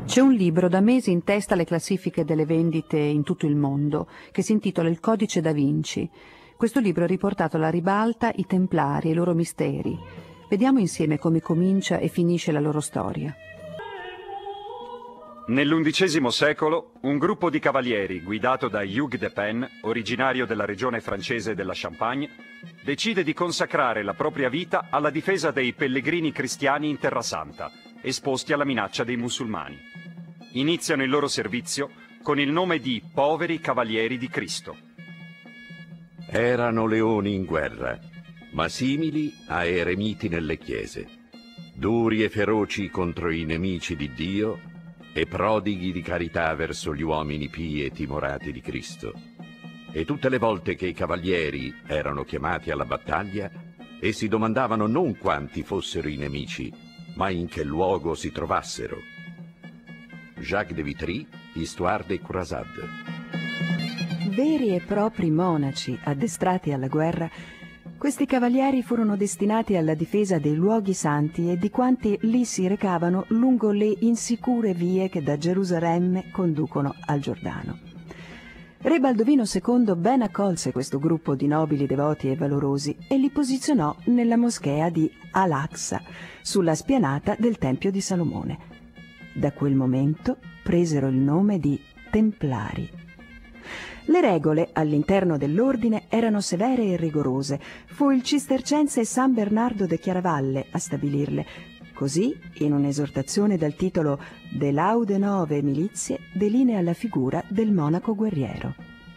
C'è un libro da mesi in testa alle classifiche delle vendite in tutto il mondo, che si intitola Il Codice da Vinci. Questo libro ha riportato alla ribalta i Templari e i loro misteri. Vediamo insieme come comincia e finisce la loro storia. Nell'undicesimo secolo, un gruppo di cavalieri guidato da Hugh de Pen, originario della regione francese della Champagne, decide di consacrare la propria vita alla difesa dei pellegrini cristiani in Terra Santa, esposti alla minaccia dei musulmani. Iniziano il loro servizio con il nome di Poveri Cavalieri di Cristo. Erano leoni in guerra, ma simili a eremiti nelle chiese, duri e feroci contro i nemici di Dio e prodighi di carità verso gli uomini pii e timorati di Cristo. E tutte le volte che i cavalieri erano chiamati alla battaglia, essi domandavano non quanti fossero i nemici, ma in che luogo si trovassero. Jacques de Vitry, Histoire des Croisades. Veri e propri monaci addestrati alla guerra, questi cavalieri furono destinati alla difesa dei luoghi santi e di quanti lì si recavano lungo le insicure vie che da Gerusalemme conducono al Giordano. Re Baldovino II ben accolse questo gruppo di nobili devoti e valorosi e li posizionò nella moschea di Al-Aqsa, sulla spianata del Tempio di Salomone. Da quel momento presero il nome di Templari. Le regole all'interno dell'ordine erano severe e rigorose. Fu il cistercense San Bernardo de Chiaravalle a stabilirle. Così, in un'esortazione dal titolo De Laude Nove Milizie, delinea la figura del monaco guerriero.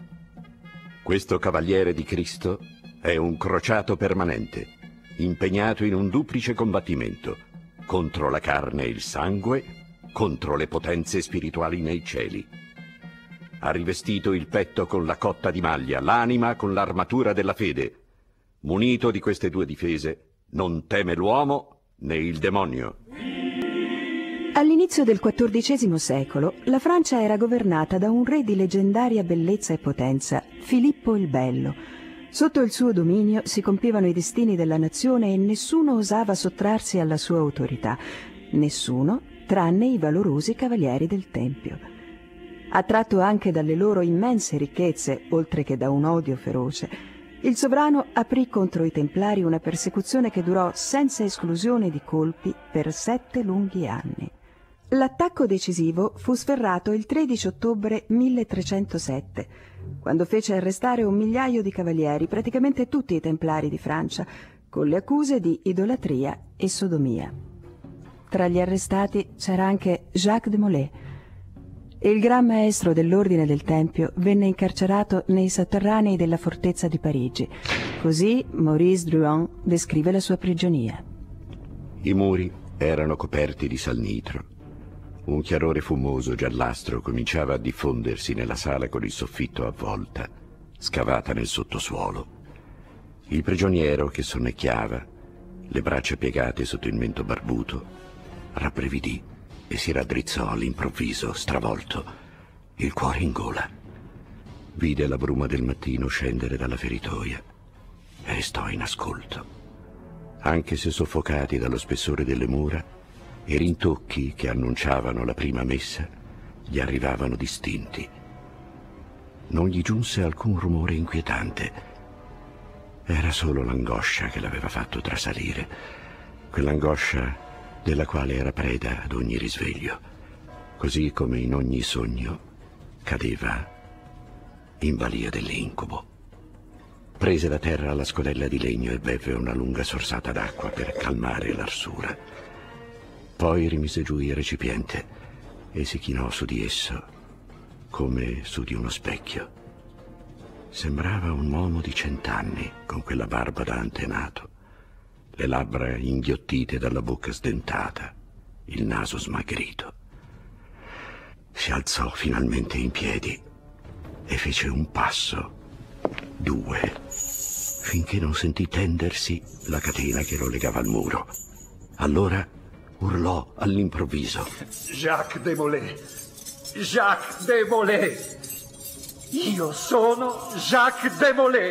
Questo cavaliere di Cristo è un crociato permanente, impegnato in un duplice combattimento, contro la carne e il sangue, contro le potenze spirituali nei cieli. Ha rivestito il petto con la cotta di maglia, l'anima con l'armatura della fede. Munito di queste due difese, non teme l'uomo né il demonio. All'inizio del XIV secolo, la Francia era governata da un re di leggendaria bellezza e potenza, Filippo il Bello. Sotto il suo dominio si compivano i destini della nazione e nessuno osava sottrarsi alla sua autorità. Nessuno, tranne i valorosi cavalieri del Tempio. Attratto anche dalle loro immense ricchezze, oltre che da un odio feroce, il sovrano aprì contro i Templari una persecuzione che durò senza esclusione di colpi per 7 lunghi anni. L'attacco decisivo fu sferrato il 13 ottobre 1307, quando fece arrestare 1 migliaio di cavalieri, praticamente tutti i Templari di Francia, con le accuse di idolatria e sodomia. Tra gli arrestati c'era anche Jacques de Molay. Il gran maestro dell'ordine del Tempio venne incarcerato nei sotterranei della fortezza di Parigi. Così Maurice Druon descrive la sua prigionia. I muri erano coperti di salnitro. Un chiarore fumoso giallastro cominciava a diffondersi nella sala con il soffitto a volta, scavata nel sottosuolo. Il prigioniero, che sonnecchiava, le braccia piegate sotto il mento barbuto, rabbrividì e si raddrizzò all'improvviso, stravolto, il cuore in gola. Vide la bruma del mattino scendere dalla feritoia e restò in ascolto. Anche se soffocati dallo spessore delle mura, i rintocchi che annunciavano la prima messa gli arrivavano distinti. Non gli giunse alcun rumore inquietante. Era solo l'angoscia che l'aveva fatto trasalire, quell'angoscia della quale era preda ad ogni risveglio, così come in ogni sogno cadeva in balia dell'incubo. Prese da terra la scodella di legno e beve una lunga sorsata d'acqua per calmare l'arsura. Poi rimise giù il recipiente e si chinò su di esso, come su di uno specchio. Sembrava un uomo di 100 anni, con quella barba da antenato, le labbra inghiottite dalla bocca sdentata, il naso smagrito. Si alzò finalmente in piedi e fece un passo, 2, finché non sentì tendersi la catena che lo legava al muro. Allora urlò all'improvviso: Jacques de Molay! Jacques de Molay! Io sono Jacques de Molay!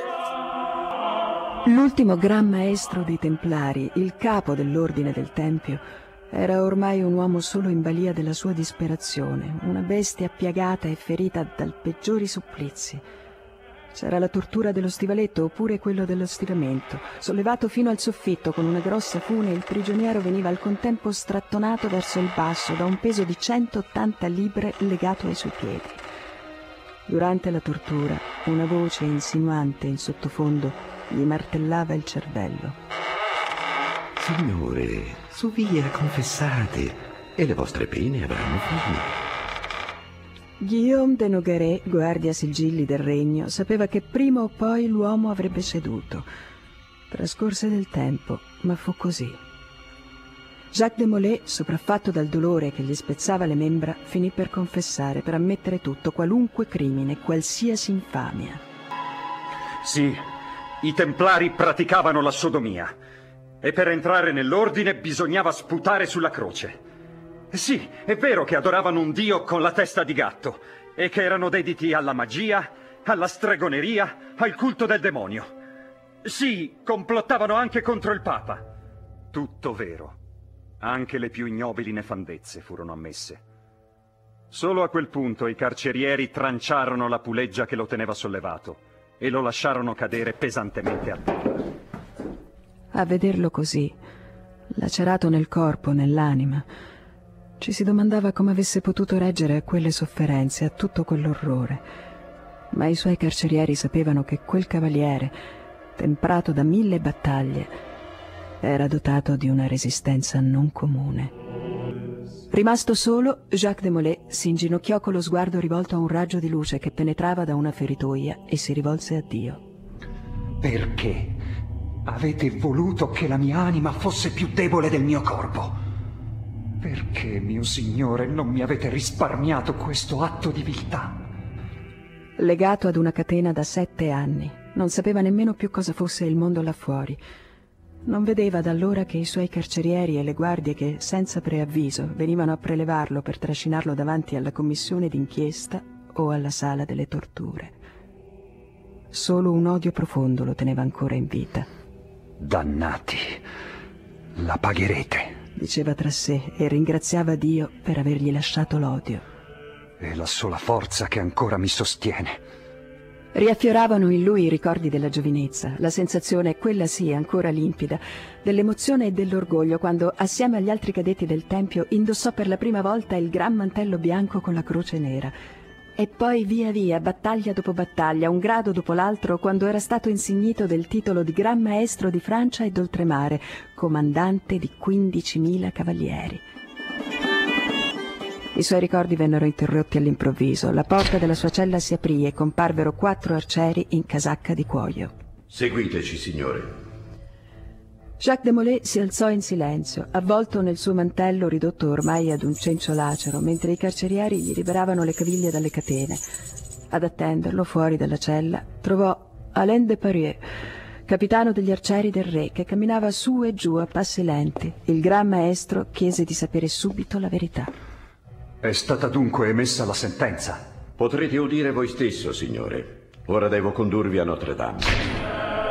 L'ultimo gran maestro dei Templari, il capo dell'ordine del Tempio, Era ormai un uomo solo in balia della sua disperazione, una bestia piagata e ferita dal peggiori supplizi. C'era la tortura dello stivaletto oppure quello dello stiramento. Sollevato fino al soffitto con una grossa fune, il prigioniero veniva al contempo strattonato verso il basso da un peso di 180 libre legato ai suoi piedi. Durante la tortura, una voce insinuante in sottofondo gli martellava il cervello. Signore, su via, confessate, e le vostre pene avranno fine. Guillaume de Nogaret, guardia sigilli del regno, sapeva che prima o poi l'uomo avrebbe ceduto. Trascorse del tempo, ma fu così. Jacques de Molay, sopraffatto dal dolore che gli spezzava le membra, finì per confessare, per ammettere tutto, qualunque crimine, qualsiasi infamia. Sì, i Templari praticavano la sodomia e per entrare nell'ordine bisognava sputare sulla croce. Sì, è vero che adoravano un dio con la testa di gatto e che erano dediti alla magia, alla stregoneria, al culto del demonio. Sì, complottavano anche contro il Papa. Tutto vero. Anche le più ignobili nefandezze furono ammesse. Solo a quel punto i carcerieri tranciarono la puleggia che lo teneva sollevato e lo lasciarono cadere pesantemente a terra. A vederlo così, lacerato nel corpo, nell'anima, ci si domandava come avesse potuto reggere a quelle sofferenze, a tutto quell'orrore. Ma i suoi carcerieri sapevano che quel cavaliere, temprato da 1000 battaglie, era dotato di una resistenza non comune. Rimasto solo, Jacques de Molay si inginocchiò con lo sguardo rivolto a un raggio di luce che penetrava da una feritoia e si rivolse a Dio. Perché avete voluto che la mia anima fosse più debole del mio corpo? Perché, mio Signore, non mi avete risparmiato questo atto di viltà? Legato ad una catena da 7 anni, non sapeva nemmeno più cosa fosse il mondo là fuori. Non vedeva da allora che i suoi carcerieri e le guardie che, senza preavviso, venivano a prelevarlo per trascinarlo davanti alla commissione d'inchiesta o alla sala delle torture. Solo un odio profondo lo teneva ancora in vita. Dannati, la pagherete, diceva tra sé e ringraziava Dio per avergli lasciato l'odio. È la sola forza che ancora mi sostiene. Riaffioravano in lui i ricordi della giovinezza, la sensazione, quella sì, ancora limpida, dell'emozione e dell'orgoglio quando, assieme agli altri cadetti del tempio, indossò per la prima volta il gran mantello bianco con la croce nera. E poi via via, battaglia dopo battaglia, un grado dopo l'altro, quando era stato insignito del titolo di Gran Maestro di Francia ed Oltremare, comandante di 15.000 cavalieri. I suoi ricordi vennero interrotti all'improvviso. La porta della sua cella si aprì e comparvero 4 arcieri in casacca di cuoio. Seguiteci, signore. Jacques de Molay si alzò in silenzio, avvolto nel suo mantello ridotto ormai ad un cencio lacero, mentre i carcerieri gli liberavano le caviglie dalle catene. Ad attenderlo fuori dalla cella trovò Alain de Parier, capitano degli arcieri del re, che camminava su e giù a passi lenti. Il gran maestro chiese di sapere subito la verità. È stata dunque emessa la sentenza? Potrete udire voi stesso, signore. Ora devo condurvi a Notre Dame.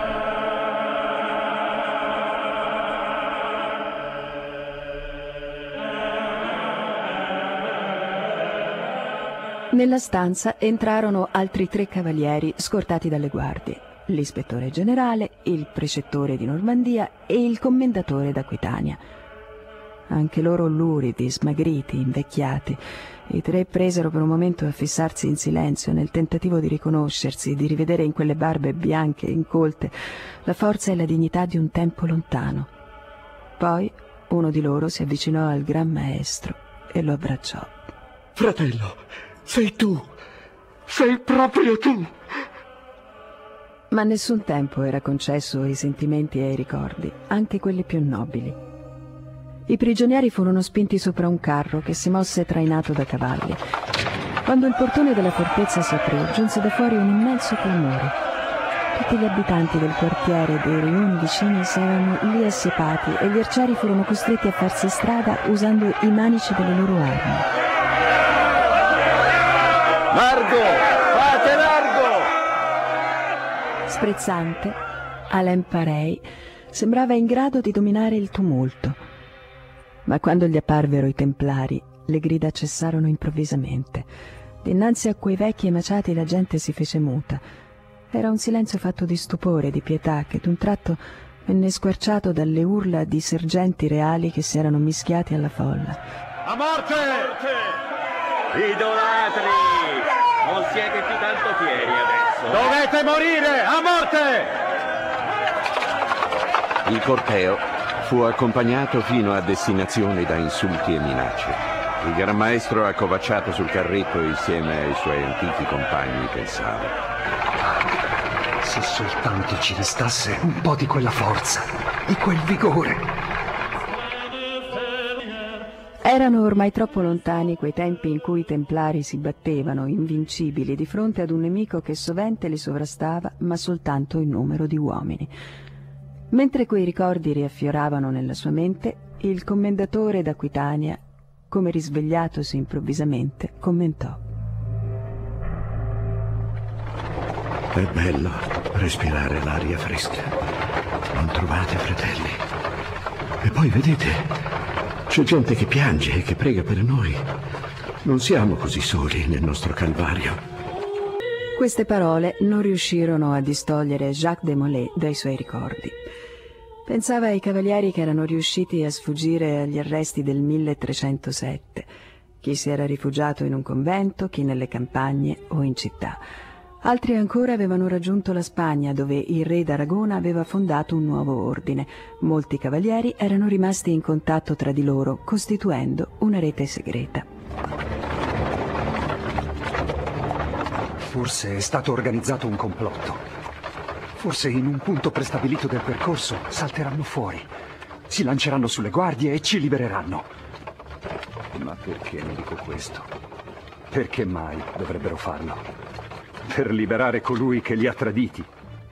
Nella stanza entrarono altri 3 cavalieri scortati dalle guardie, l'ispettore generale, il precettore di Normandia e il commendatore d'Aquitania. Anche loro luridi, smagriti, invecchiati. I 3 presero per un momento a fissarsi in silenzio nel tentativo di riconoscersi, di rivedere in quelle barbe bianche e incolte la forza e la dignità di un tempo lontano. Poi uno di loro si avvicinò al gran maestro e lo abbracciò. Fratello, sei tu! Sei proprio tu! Ma nessun tempo era concesso ai sentimenti e ai ricordi, anche quelli più nobili. I prigionieri furono spinti sopra un carro che si mosse trainato da cavalli. Quando il portone della fortezza si aprì, giunse da fuori un immenso clamore. Tutti gli abitanti del quartiere e dei rioni vicini si erano lì assiepati e gli arcieri furono costretti a farsi strada usando i manici delle loro armi. Largo! Fate largo! Sprezzante, Alain Parey sembrava in grado di dominare il tumulto. Ma quando gli apparvero i templari, le grida cessarono improvvisamente. Dinanzi a quei vecchi emaciati la gente si fece muta. Era un silenzio fatto di stupore e di pietà che d'un tratto venne squarciato dalle urla di sergenti reali che si erano mischiati alla folla. A morte! Idolatri! Non siete più tanto fieri adesso. Dovete morire! A morte! Il corteo fu accompagnato fino a destinazione da insulti e minacce. Il Gran Maestro, accovacciato sul carretto insieme ai suoi antichi compagni, pensava: se soltanto ci restasse un po' di quella forza, di quel vigore. Erano ormai troppo lontani quei tempi in cui i templari si battevano, invincibili, di fronte ad un nemico che sovente li sovrastava, ma soltanto in numero di uomini. Mentre quei ricordi riaffioravano nella sua mente, il commendatore d'Aquitania, come risvegliatosi improvvisamente, commentò: è bello respirare l'aria fresca. Non trovate, fratelli? E poi vedete, c'è gente che piange e che prega per noi. Non siamo così soli nel nostro calvario. Queste parole non riuscirono a distogliere Jacques de Molay dai suoi ricordi. Pensava ai cavalieri che erano riusciti a sfuggire agli arresti del 1307, chi si era rifugiato in un convento, chi nelle campagne o in città. Altri ancora avevano raggiunto la Spagna, dove il re d'Aragona aveva fondato un nuovo ordine. Molti cavalieri erano rimasti in contatto tra di loro, costituendo una rete segreta. Forse è stato organizzato un complotto. Forse in un punto prestabilito del percorso salteranno fuori, si lanceranno sulle guardie e ci libereranno. Ma perché ne dico questo? Perché mai dovrebbero farlo? Per liberare colui che li ha traditi.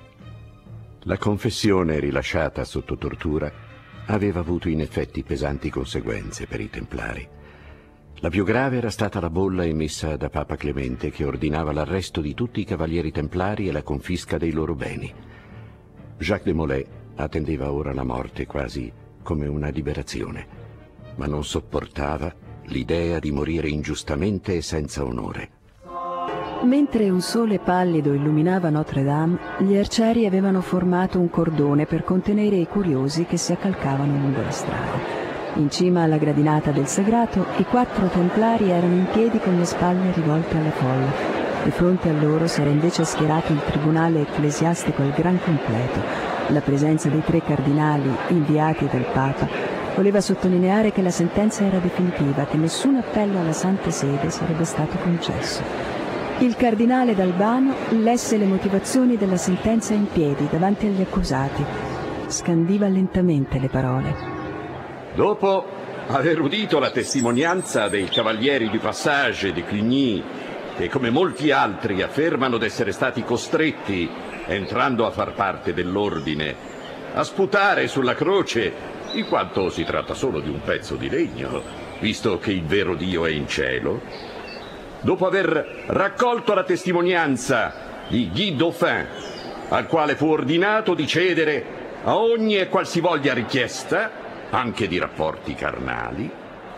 La confessione rilasciata sotto tortura aveva avuto in effetti pesanti conseguenze per i Templari. La più grave era stata la bolla emessa da Papa Clemente, che ordinava l'arresto di tutti i cavalieri templari e la confisca dei loro beni. Jacques de Molay attendeva ora la morte quasi come una liberazione, ma non sopportava l'idea di morire ingiustamente e senza onore. Mentre un sole pallido illuminava Notre-Dame, gli arcieri avevano formato un cordone per contenere i curiosi che si accalcavano lungo la strada. In cima alla gradinata del sagrato, i 4 templari erano in piedi con le spalle rivolte alla folla. Di fronte a loro si era invece schierato il tribunale ecclesiastico al gran completo. La presenza dei 3 cardinali inviati dal Papa voleva sottolineare che la sentenza era definitiva, che nessun appello alla Santa Sede sarebbe stato concesso. Il cardinale d'Albano lesse le motivazioni della sentenza in piedi davanti agli accusati. Scandiva lentamente le parole. Dopo aver udito la testimonianza dei cavalieri du Passage e di Cluny, che come molti altri affermano d'essere stati costretti, entrando a far parte dell'ordine, a sputare sulla croce, in quanto si tratta solo di un pezzo di legno, visto che il vero Dio è in cielo, dopo aver raccolto la testimonianza di Guy Dauphin, al quale fu ordinato di cedere a ogni e qualsivoglia richiesta, anche di rapporti carnali,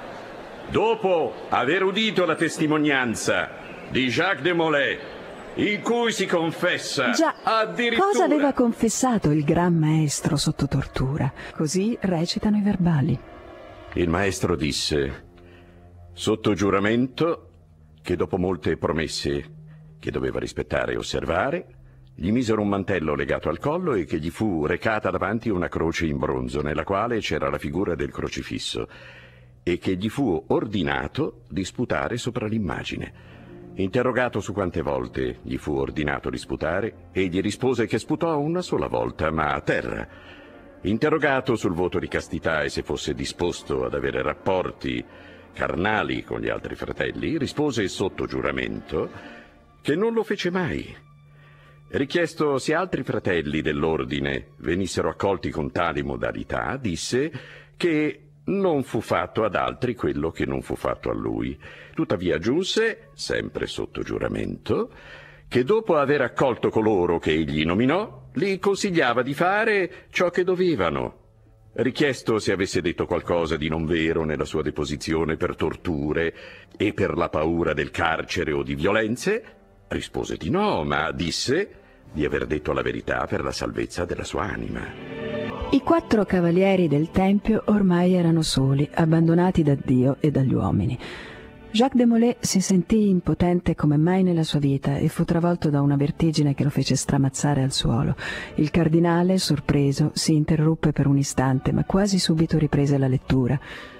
dopo aver udito la testimonianza di Jacques de Molay, in cui si confessa addirittura... Cosa aveva confessato il Gran Maestro sotto tortura? Così recitano i verbali. Il maestro disse, sotto giuramento, che dopo molte promesse che doveva rispettare e osservare, gli misero un mantello legato al collo e che gli fu recata davanti una croce in bronzo, nella quale c'era la figura del crocifisso, e che gli fu ordinato di sputare sopra l'immagine. Interrogato su quante volte gli fu ordinato di sputare, egli rispose che sputò una sola volta, ma a terra. Interrogato sul voto di castità e se fosse disposto ad avere rapporti carnali con gli altri fratelli, rispose sotto giuramento che non lo fece mai. Richiesto se altri fratelli dell'ordine venissero accolti con tali modalità, disse che non fu fatto ad altri quello che non fu fatto a lui. Tuttavia aggiunse, sempre sotto giuramento, che dopo aver accolto coloro che egli nominò, li consigliava di fare ciò che dovevano, Richiesto se avesse detto qualcosa di non vero nella sua deposizione per torture e per la paura del carcere o di violenze, rispose di no, ma disse di aver detto la verità per la salvezza della sua anima. I 4 cavalieri del Tempio ormai erano soli, abbandonati da Dio e dagli uomini. Jacques de Molay si sentì impotente come mai nella sua vita e fu travolto da una vertigine che lo fece stramazzare al suolo. Il cardinale, sorpreso, si interruppe per un istante, ma quasi subito riprese la lettura.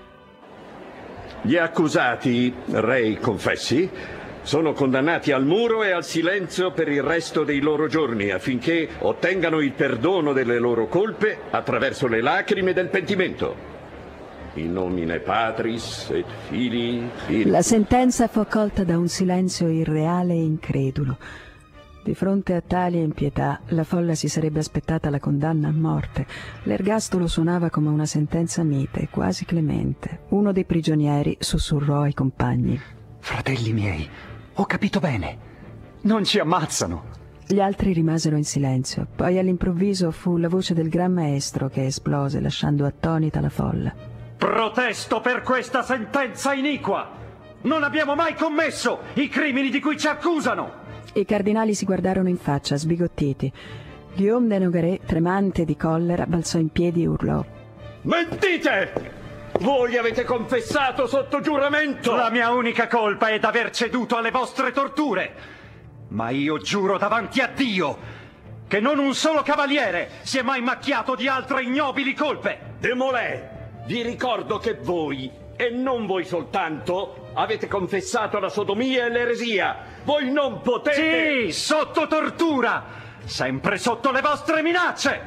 Gli accusati, rei confessi, sono condannati al muro e al silenzio per il resto dei loro giorni, affinché ottengano il perdono delle loro colpe attraverso le lacrime del pentimento. In nomine Patris et Filii. La sentenza fu accolta da un silenzio irreale e incredulo. Di fronte a tali impietà, la folla si sarebbe aspettata la condanna a morte. L'ergastolo suonava come una sentenza mite, quasi clemente. Uno dei prigionieri sussurrò ai compagni: Fratelli miei, ho capito bene. Non ci ammazzano. Gli altri rimasero in silenzio. Poi all'improvviso fu la voce del Gran Maestro che esplose, lasciando attonita la folla. Protesto per questa sentenza iniqua! Non abbiamo mai commesso i crimini di cui ci accusano! I cardinali si guardarono in faccia, sbigottiti. Guillaume de Nogaret, tremante di collera, balzò in piedi e urlò: Mentite! Voi avete confessato sotto giuramento! La mia unica colpa è d'aver ceduto alle vostre torture! Ma io giuro davanti a Dio che non un solo cavaliere si è mai macchiato di altre ignobili colpe! De Molay, vi ricordo che voi, e non voi soltanto, avete confessato la sodomia e l'eresia. Voi non potete... Sì, sotto tortura! Sempre sotto le vostre minacce!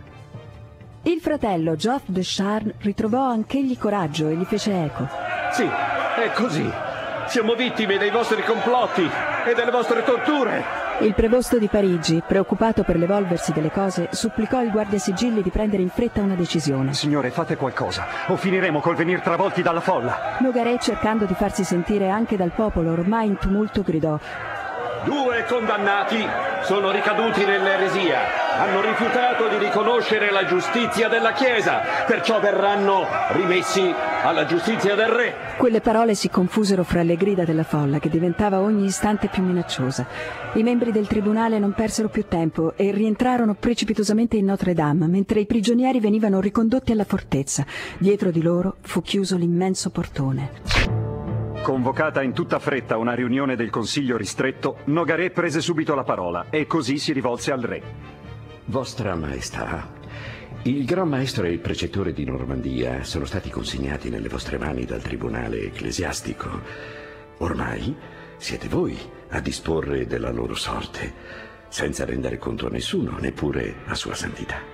Il fratello Geoffre de Charny ritrovò anch'egli coraggio e gli fece eco. Sì, è così. Siamo vittime dei vostri complotti e delle vostre torture. Il prevosto di Parigi, preoccupato per l'evolversi delle cose, supplicò il guardiasigilli di prendere in fretta una decisione. Signore, fate qualcosa, o finiremo col venir travolti dalla folla. Nogaret, cercando di farsi sentire anche dal popolo ormai in tumulto, gridò: 2 condannati sono ricaduti nell'eresia. Hanno rifiutato di riconoscere la giustizia della Chiesa, perciò verranno rimessi alla giustizia del re. Quelle parole si confusero fra le grida della folla, che diventava ogni istante più minacciosa. I membri del tribunale non persero più tempo e rientrarono precipitosamente in Notre Dame, mentre i prigionieri venivano ricondotti alla fortezza. Dietro di loro fu chiuso l'immenso portone. Convocata in tutta fretta una riunione del Consiglio ristretto, Nogaret prese subito la parola e così si rivolse al re. Vostra Maestà, il Gran Maestro e il precettore di Normandia sono stati consegnati nelle vostre mani dal tribunale ecclesiastico. Ormai siete voi a disporre della loro sorte, senza rendere conto a nessuno, neppure a Sua Santità.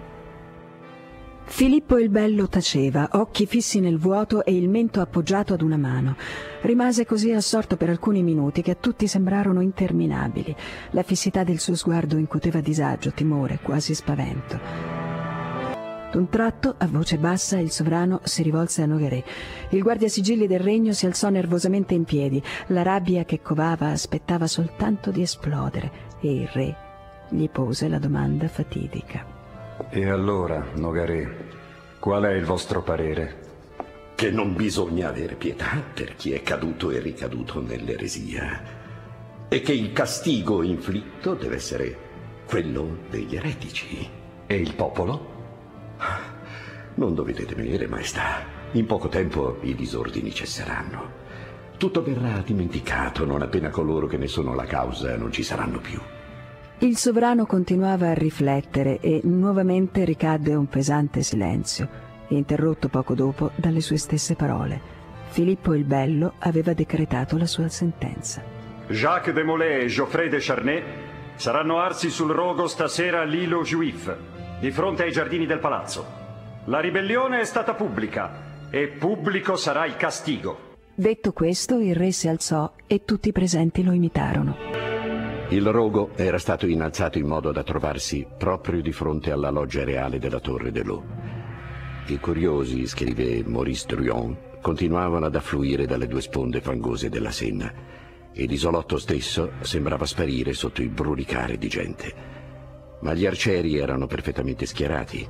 Filippo il Bello taceva, occhi fissi nel vuoto e il mento appoggiato ad una mano. Rimase così assorto per alcuni minuti che a tutti sembrarono interminabili. La fissità del suo sguardo incuteva disagio, timore, quasi spavento. D'un tratto, a voce bassa, il sovrano si rivolse a Nogaret. Il guardiasigilli del regno si alzò nervosamente in piedi. La rabbia che covava aspettava soltanto di esplodere e il re gli pose la domanda fatidica. E allora, Nogaret, qual è il vostro parere? Che non bisogna avere pietà per chi è caduto e ricaduto nell'eresia, e che il castigo inflitto deve essere quello degli eretici. E il popolo? Non dovete temere, Maestà. In poco tempo i disordini cesseranno. Tutto verrà dimenticato non appena coloro che ne sono la causa non ci saranno più. Il sovrano continuava a riflettere e nuovamente ricadde un pesante silenzio, interrotto poco dopo dalle sue stesse parole. Filippo il Bello aveva decretato la sua sentenza. Jacques de Molay e Geoffrey de Charny saranno arsi sul rogo stasera all'Île aux Juifs, di fronte ai giardini del palazzo. La ribellione è stata pubblica e pubblico sarà il castigo. Detto questo, il re si alzò e tutti i presenti lo imitarono. Il rogo era stato innalzato in modo da trovarsi proprio di fronte alla loggia reale della Torre de l'Eau. I curiosi, scrive Maurice Druon, continuavano ad affluire dalle 2 sponde fangose della Senna e l'isolotto stesso sembrava sparire sotto il brulicare di gente. Ma gli arcieri erano perfettamente schierati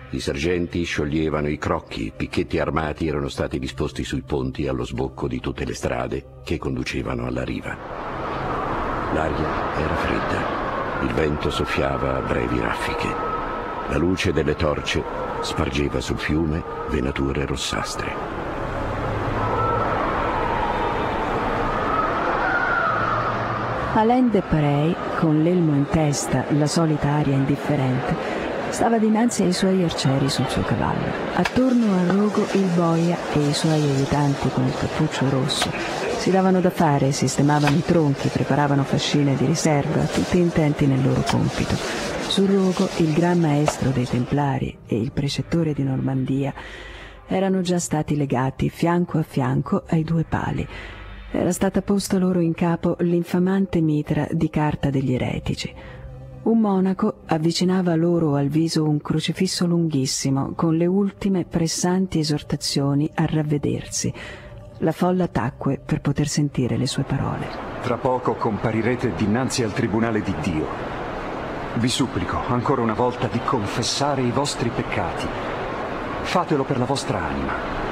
I sergenti scioglievano i crocchi, picchetti armati erano stati disposti sui ponti allo sbocco di tutte le strade che conducevano alla riva. L'aria era fredda, il vento soffiava a brevi raffiche. La luce delle torce spargeva sul fiume venature rossastre. Alain de Parey, con l'elmo in testa, la solita aria indifferente, stava dinanzi ai suoi arcieri sul suo cavallo. Attorno al rogo il boia e i suoi aiutanti con il cappuccio rosso si davano da fare, sistemavano i tronchi, preparavano fascine di riserva, tutti intenti nel loro compito. Sul rogo il gran maestro dei Templari e il precettore di Normandia erano già stati legati fianco a fianco ai due pali. Era stata posta loro in capo l'infamante mitra di carta degli eretici. Un monaco avvicinava loro al viso un crocifisso lunghissimo con le ultime pressanti esortazioni a ravvedersi. La folla tacque per poter sentire le sue parole. Tra poco comparirete dinanzi al tribunale di Dio. Vi supplico ancora una volta di confessare i vostri peccati. Fatelo per la vostra anima.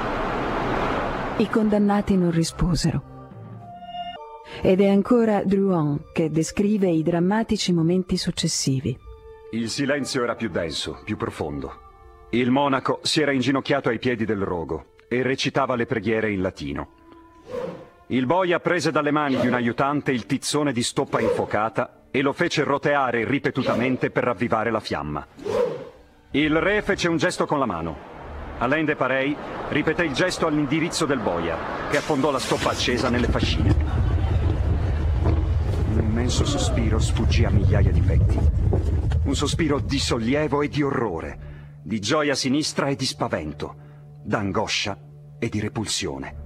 I condannati non risposero. Ed è ancora Drouin che descrive i drammatici momenti successivi. Il silenzio era più denso, più profondo. Il monaco si era inginocchiato ai piedi del rogo e recitava le preghiere in latino. Il boia prese dalle mani di un aiutante il tizzone di stoppa infuocata e lo fece roteare ripetutamente per ravvivare la fiamma. Il re fece un gesto con la mano. Alain de Parey ripeté il gesto all'indirizzo del boia, che affondò la stoppa accesa nelle fascine. Un immenso sospiro sfuggì a migliaia di petti. Un sospiro di sollievo e di orrore, di gioia sinistra e di spavento, d'angoscia e di repulsione.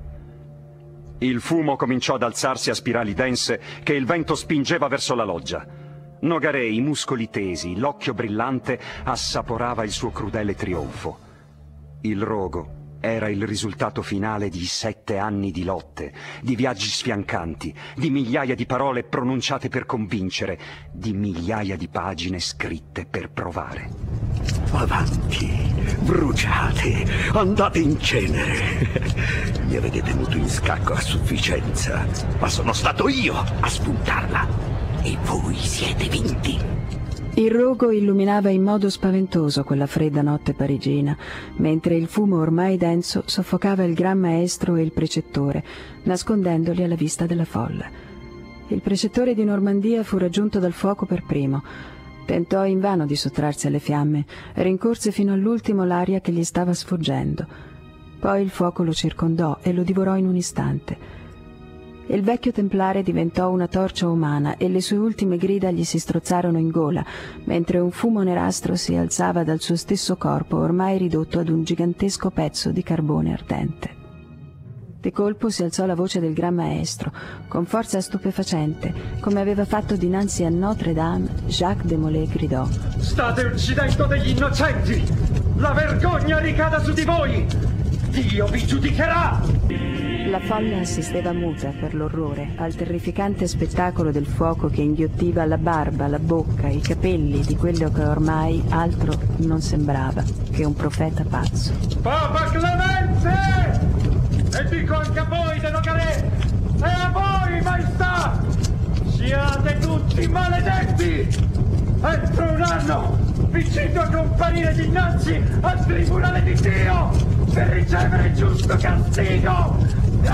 Il fumo cominciò ad alzarsi a spirali dense che il vento spingeva verso la loggia. Nogaret, i muscoli tesi, l'occhio brillante, assaporava il suo crudele trionfo. Il rogo era il risultato finale di 7 anni di lotte, di viaggi sfiancanti, di migliaia di parole pronunciate per convincere, di migliaia di pagine scritte per provare. Avanti, bruciate, andate in cenere. Mi avete tenuto in scacco a sufficienza, ma sono stato io a spuntarla e voi siete vinti. Il rogo illuminava in modo spaventoso quella fredda notte parigina, mentre il fumo ormai denso soffocava il gran maestro e il precettore, nascondendoli alla vista della folla. Il precettore di Normandia fu raggiunto dal fuoco per primo. Tentò invano di sottrarsi alle fiamme, rincorse fino all'ultimo l'aria che gli stava sfuggendo. Poi il fuoco lo circondò e lo divorò in un istante. Il vecchio templare diventò una torcia umana e le sue ultime grida gli si strozzarono in gola, mentre un fumo nerastro si alzava dal suo stesso corpo, ormai ridotto ad un gigantesco pezzo di carbone ardente. Di colpo si alzò la voce del gran maestro, con forza stupefacente, come aveva fatto dinanzi a Notre Dame. Jacques de Molay gridò: State uccidendo degli innocenti! La vergogna ricada su di voi! Dio vi giudicherà! La folla assisteva muta per l'orrore al terrificante spettacolo del fuoco che inghiottiva la barba, la bocca, i capelli di quello che ormai altro non sembrava che un profeta pazzo. Papa Clemente! E dico anche a voi, De Nogaret! E a voi, maestà! Siate tutti maledetti! Entro un anno vi cito a comparire dinanzi al tribunale di Dio per ricevere il giusto castigo!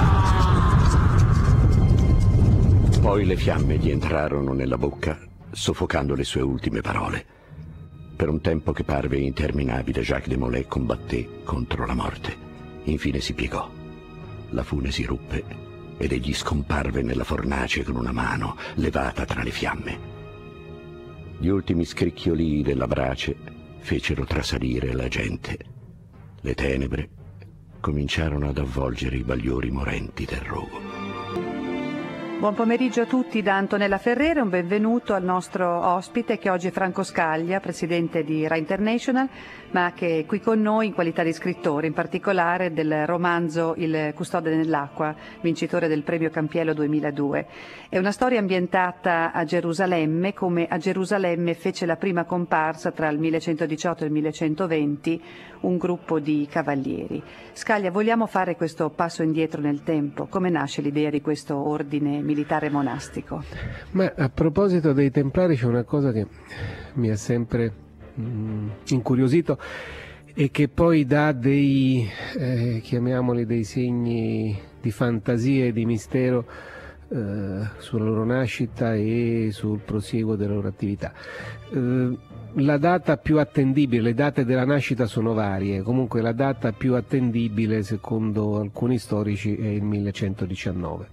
Poi le fiamme gli entrarono nella bocca, soffocando le sue ultime parole. Per un tempo che parve interminabile, Jacques de Molay combatté contro la morte. Infine si piegò. La fune si ruppe ed egli scomparve nella fornace con una mano levata tra le fiamme. Gli ultimi scricchiolii della brace fecero trasalire la gente. Le tenebre cominciarono ad avvolgere i bagliori morenti del rogo. Buon pomeriggio a tutti da Antonella Ferrera, un benvenuto al nostro ospite che oggi è Franco Scaglia, presidente di Rai International, ma che è qui con noi in qualità di scrittore, in particolare del romanzo Il custode nell'acqua, vincitore del premio Campiello 2002. È una storia ambientata a Gerusalemme, come a Gerusalemme fece la prima comparsa tra il 1118 e il 1120 un gruppo di cavalieri. Scaglia, vogliamo fare questo passo indietro nel tempo? Come nasce l'idea di questo ordine militare monastico? Ma a proposito dei Templari c'è una cosa che mi ha sempre incuriosito e che poi dà dei, chiamiamoli dei segni di fantasia e di mistero sulla loro nascita e sul prosieguo della loro attività. La data più attendibile, le date della nascita sono varie, comunque la data più attendibile secondo alcuni storici è il 1119.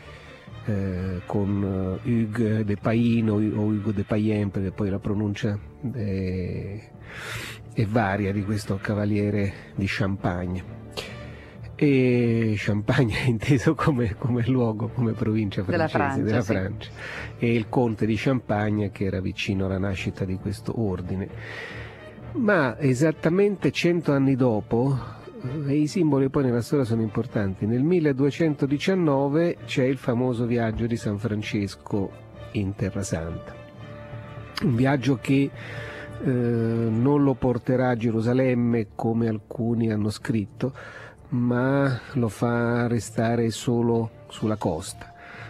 Con Hugues de Payen o Hugues de Payen, perché poi la pronuncia è varia, di questo cavaliere di Champagne. E Champagne è inteso come luogo, come provincia francese della Francia, e il conte di Champagne che era vicino alla nascita di questo ordine. Ma esattamente 100 anni dopo, e i simboli poi nella storia sono importanti, nel 1219 c'è il famoso viaggio di San Francesco in Terra Santa, un viaggio che non lo porterà a Gerusalemme come alcuni hanno scritto, ma lo fa restare solo sulla costa.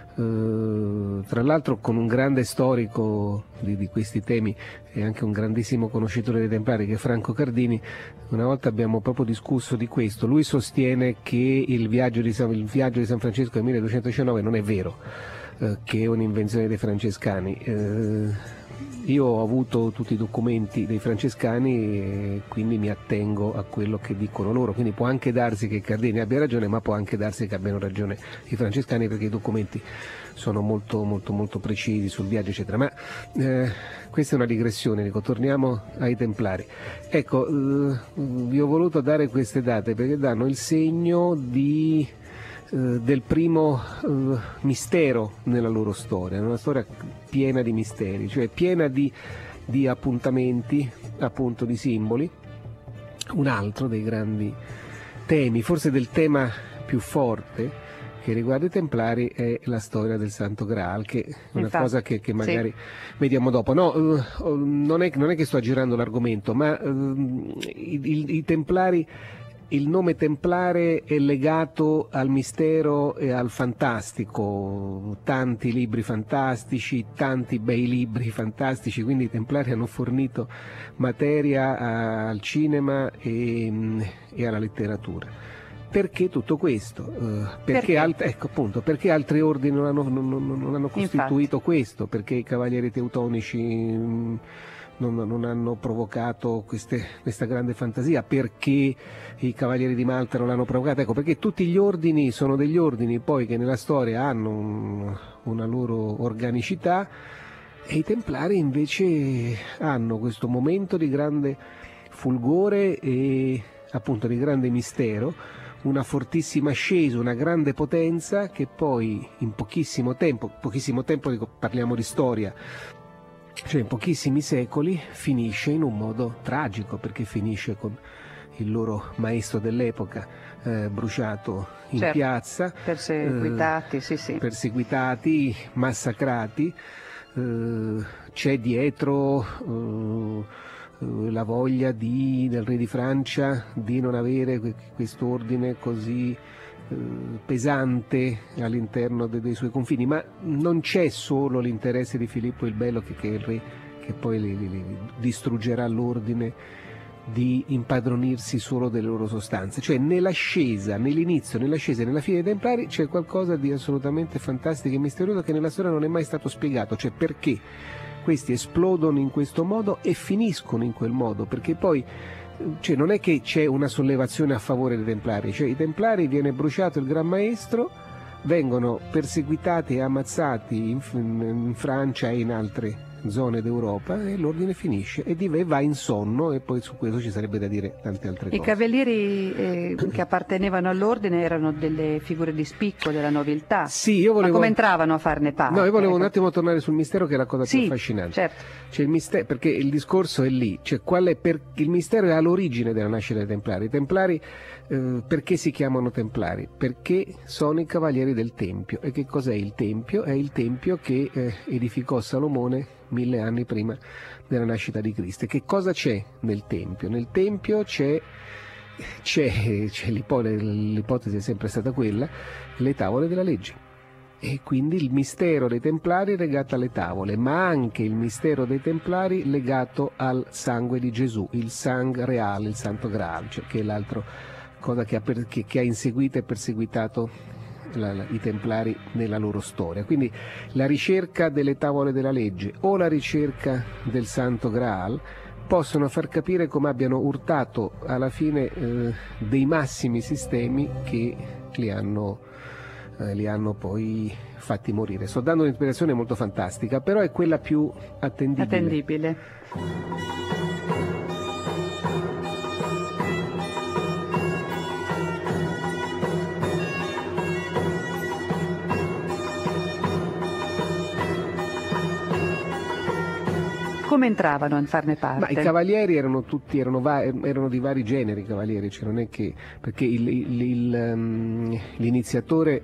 Tra l'altro con un grande storico di questi temi e anche un grandissimo conoscitore dei Templari che è Franco Cardini. Una volta abbiamo proprio discusso di questo. Lui sostiene che il viaggio di San Francesco del 1219 non è vero, che è un'invenzione dei francescani. Io ho avuto tutti i documenti dei francescani e quindi mi attengo a quello che dicono loro, quindi può anche darsi che Cardini abbia ragione, ma può anche darsi che abbiano ragione i francescani, perché i documenti sono molto precisi sul viaggio eccetera. Ma questa è una digressione, dico, torniamo ai Templari. Ecco, vi ho voluto dare queste date perché danno il segno del primo mistero nella loro storia, una storia piena di misteri, cioè piena di appuntamenti, appunto di simboli. Un altro dei grandi temi, forse del tema più forte che riguarda i Templari, è la storia del Santo Graal, che è una cosa che magari vediamo dopo. No, non è che sto aggirando l'argomento, ma i Templari, il nome Templare è legato al mistero e al fantastico, tanti libri fantastici, tanti bei libri fantastici, quindi i Templari hanno fornito materia al cinema e alla letteratura. Perché tutto questo? Perché altri ordini non hanno costituito questo? Perché i cavalieri teutonici non hanno provocato questa grande fantasia? Perché i cavalieri di Malta non l'hanno provocata? Ecco, perché tutti gli ordini sono degli ordini poi che nella storia hanno una loro organicità, e i Templari invece hanno questo momento di grande fulgore e appunto di grande mistero, una fortissima ascesa, una grande potenza che poi in pochissimo tempo dico, parliamo di storia, cioè in pochissimi secoli finisce in un modo tragico, perché finisce con il loro maestro dell'epoca bruciato in piazza, perseguitati, massacrati. C'è dietro la voglia del re di Francia di non avere questo ordine così pesante all'interno dei suoi confini, ma non c'è solo l'interesse di Filippo il Bello, che è il re che poi li distruggerà l'ordine, di impadronirsi solo delle loro sostanze. Cioè nell'ascesa, nell'inizio, nell'ascesa e nella fine dei Templari c'è qualcosa di assolutamente fantastico e misterioso che nella storia non è mai stato spiegato, cioè perché questi esplodono in questo modo e finiscono in quel modo, perché poi non è che c'è una sollevazione a favore dei Templari, cioè i Templari, viene bruciato il Gran Maestro, vengono perseguitati e ammazzati in Francia e in altre zone d'Europa e l'ordine finisce e va in sonno, e poi su questo ci sarebbe da dire tante altre cose. I cavalieri che appartenevano all'ordine erano delle figure di spicco, della nobiltà. Sì, io volevo... Ma come entravano a farne parte? No, io volevo un attimo tornare sul mistero, che è la cosa più sì, affascinante. Certo. Cioè il mistero, perché il discorso è lì, cioè il mistero è all'origine della nascita dei Templari. I Templari perché si chiamano Templari? Perché sono i cavalieri del Tempio. E che cos'è il Tempio? È il Tempio che edificò Salomone 1000 anni prima della nascita di Cristo. E che cosa c'è nel Tempio? Nel Tempio c'è l'ipotesi è sempre stata quella, le tavole della legge. E quindi il mistero dei Templari legato alle tavole, ma anche il mistero dei Templari legato al sangue di Gesù, il sangue reale, il Santo Graal, cioè che è l'altra cosa che ha inseguito e perseguitato i Templari nella loro storia. Quindi la ricerca delle tavole della legge o la ricerca del Santo Graal possono far capire come abbiano urtato alla fine dei massimi sistemi che li hanno poi fatti morire. Sto dando un'inspirazione molto fantastica, però è quella più attendibile. Come entravano a farne parte? Ma i cavalieri erano di vari generi, i cavalieri, cioè non è che, perché l'iniziatore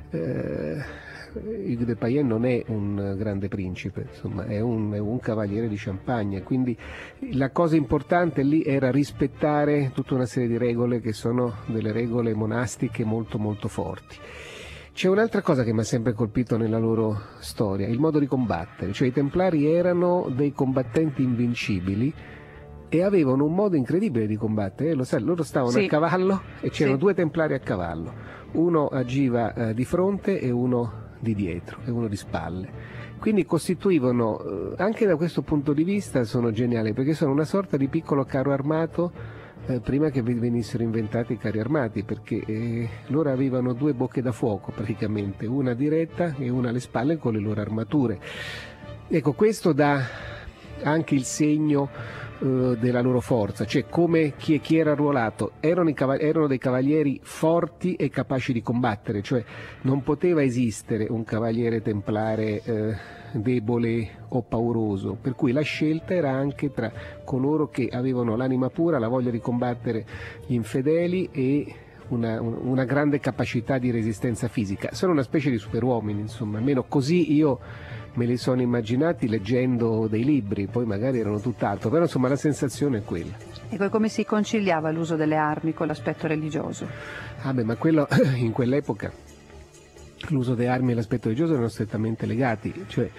Hugues de Payens non è un grande principe, insomma è un cavaliere di Champagne, quindi la cosa importante lì era rispettare tutta una serie di regole che sono delle regole monastiche molto molto forti. C'è un'altra cosa che mi ha sempre colpito nella loro storia, il modo di combattere, cioè i Templari erano dei combattenti invincibili e avevano un modo incredibile di combattere, lo sai, loro stavano a cavallo e c'erano due Templari a cavallo, uno agiva di fronte e uno di dietro e uno di spalle, quindi costituivano, anche da questo punto di vista sono geniali, perché sono una sorta di piccolo carro armato prima che venissero inventati i carri armati, perché loro avevano due bocche da fuoco praticamente, una diretta e una alle spalle con le loro armature. Ecco, questo dà anche il segno della loro forza, cioè come chi era arruolato erano dei cavalieri forti e capaci di combattere, cioè non poteva esistere un cavaliere templare debole o pauroso, per cui la scelta era anche tra coloro che avevano l'anima pura, la voglia di combattere gli infedeli e una grande capacità di resistenza fisica. Sono una specie di superuomini, insomma, almeno così io me li sono immaginati leggendo dei libri, poi magari erano tutt'altro, però insomma la sensazione è quella. Ecco, come si conciliava l'uso delle armi con l'aspetto religioso? Ah beh, ma quello in quell'epoca l'uso delle armi e l'aspetto religioso erano strettamente legati, cioè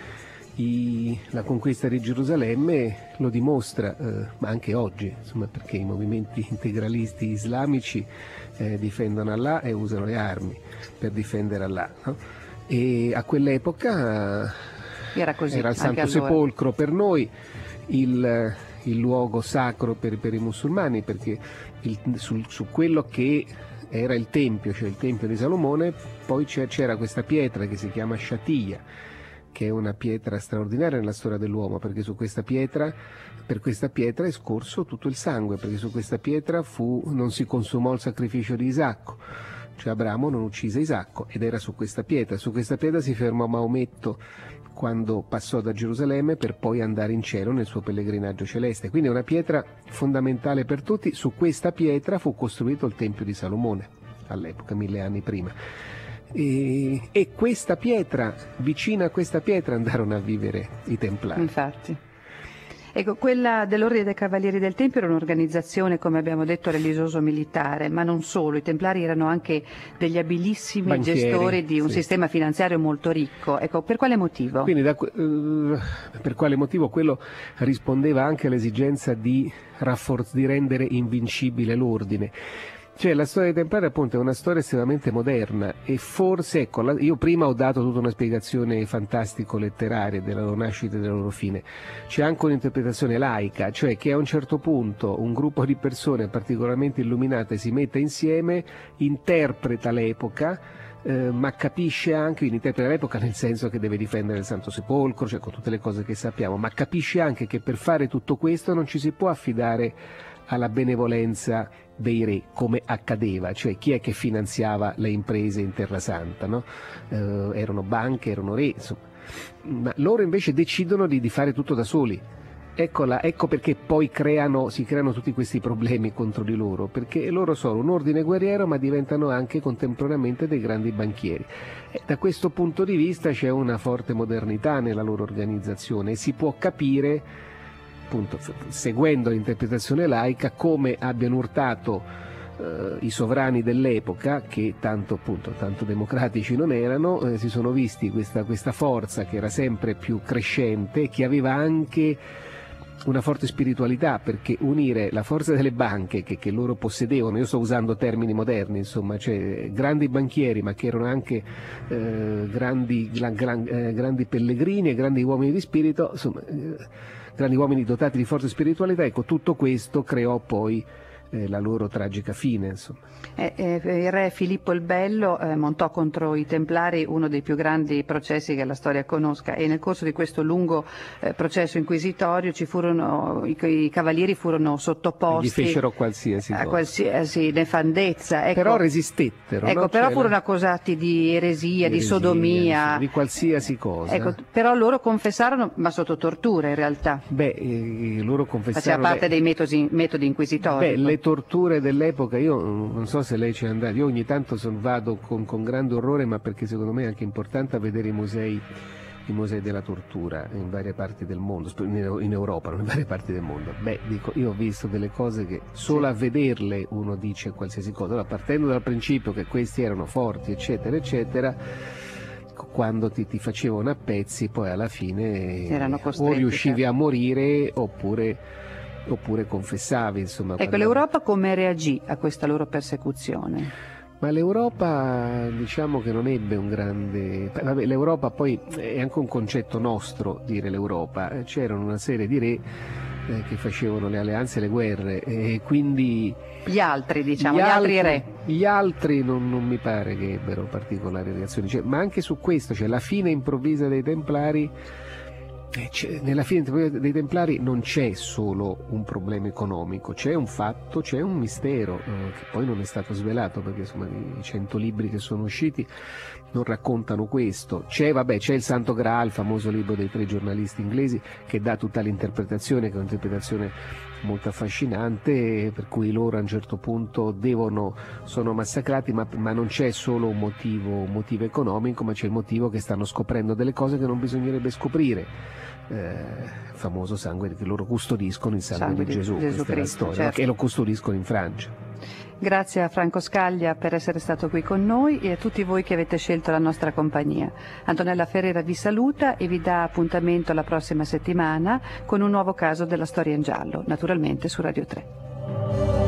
la conquista di Gerusalemme lo dimostra, ma anche oggi, insomma, perché i movimenti integralisti islamici difendono Allah e usano le armi per difendere Allah, no? E a quell'epoca era così, era il Santo Sepolcro per noi, il luogo sacro per i musulmani, perché su quello che era il Tempio, cioè il Tempio di Salomone, poi c'era questa pietra che si chiama Shatia, che è una pietra straordinaria nella storia dell'uomo, perché per questa pietra è scorso tutto il sangue, perché su questa pietra non si consumò il sacrificio di Isacco, cioè Abramo non uccise Isacco, ed era su questa pietra si fermò Maometto quando passò da Gerusalemme per poi andare in cielo nel suo pellegrinaggio celeste, quindi è una pietra fondamentale per tutti. Su questa pietra fu costruito il Tempio di Salomone all'epoca, 1000 anni prima. E questa pietra, vicino a questa pietra andarono a vivere i Templari. Infatti. Ecco, quella dell'Ordine dei Cavalieri del Tempio era un'organizzazione, come abbiamo detto, religioso-militare, ma non solo, i Templari erano anche degli abilissimi banchieri, gestori di un sistema finanziario molto ricco. Ecco, per quale motivo? Quindi per quale motivo? Quello rispondeva anche all'esigenza di rendere invincibile l'ordine. Cioè la storia dei Templari appunto è una storia estremamente moderna e forse, ecco, io prima ho dato tutta una spiegazione fantastico-letteraria della loro nascita e della loro fine, c'è anche un'interpretazione laica, cioè che a un certo punto un gruppo di persone particolarmente illuminate si mette insieme, interpreta l'epoca ma capisce anche, quindi interpreta l'epoca nel senso che deve difendere il Santo Sepolcro, cioè con tutte le cose che sappiamo, ma capisce anche che per fare tutto questo non ci si può affidare alla benevolenza dei re, come accadeva, cioè chi è che finanziava le imprese in Terra Santa, no? Erano banche, erano re, insomma. Ma loro invece decidono di fare tutto da soli. Ecco perché poi si creano tutti questi problemi contro di loro, perché loro sono un ordine guerriero ma diventano anche contemporaneamente dei grandi banchieri. E da questo punto di vista c'è una forte modernità nella loro organizzazione e si può capire, appunto, seguendo l'interpretazione laica, come abbiano urtato i sovrani dell'epoca, che tanto democratici non erano, si sono visti questa forza che era sempre più crescente, che aveva anche una forte spiritualità, perché unire la forza delle banche che loro possedevano, io sto usando termini moderni, insomma, cioè grandi banchieri ma che erano anche grandi pellegrini e grandi uomini di spirito, insomma, grandi uomini dotati di forte spiritualità, ecco, tutto questo creò poi la loro tragica fine, insomma. Il re Filippo il Bello montò contro i Templari uno dei più grandi processi che la storia conosca, e nel corso di questo lungo processo inquisitorio i cavalieri furono sottoposti, gli fecero qualsiasi a qualsiasi nefandezza, ecco, però resistettero, ecco, no? Però furono accusati di eresia, di sodomia, di qualsiasi cosa, ecco, però loro confessarono, ma sotto tortura in realtà. Loro confessarono, faceva parte dei metodi inquisitori. Le torture dell'epoca, io non so se lei ci è andato, io ogni tanto vado con grande orrore, ma perché secondo me è anche importante vedere i musei della tortura in varie parti del mondo, in Europa, non in varie parti del mondo. Io ho visto delle cose che solo a vederle uno dice qualsiasi cosa. Allora, partendo dal principio che questi erano forti, eccetera, eccetera, quando ti facevano a pezzi, poi alla fine o riuscivi a morire oppure confessavi, insomma. Ecco, l'Europa come reagì a questa loro persecuzione? Ma l'Europa, diciamo che non ebbe un grande... l'Europa poi è anche un concetto nostro, dire l'Europa. C'erano una serie di re che facevano le alleanze e le guerre, e quindi... Gli altri re. Gli altri non mi pare che ebbero particolari reazioni. Ma anche su questo, la fine improvvisa dei Templari... Nella fine dei Templari non c'è solo un problema economico, c'è un fatto, c'è un mistero che poi non è stato svelato, perché insomma i 100 libri che sono usciti non raccontano questo. C'è il Santo Graal, il famoso libro dei 3 giornalisti inglesi, che dà tutta l'interpretazione, che è un'interpretazione molto affascinante, per cui loro a un certo punto sono massacrati, ma non c'è solo un motivo economico, ma c'è il motivo che stanno scoprendo delle cose che non bisognerebbe scoprire. Famoso sangue che loro custodiscono, il sangue di Gesù, questa è la storia, certo. E lo custodiscono in Francia. Grazie a Franco Scaglia per essere stato qui con noi e a tutti voi che avete scelto la nostra compagnia. Antonella Ferrera vi saluta e vi dà appuntamento la prossima settimana con un nuovo caso della Storia in Giallo, naturalmente su Radio 3.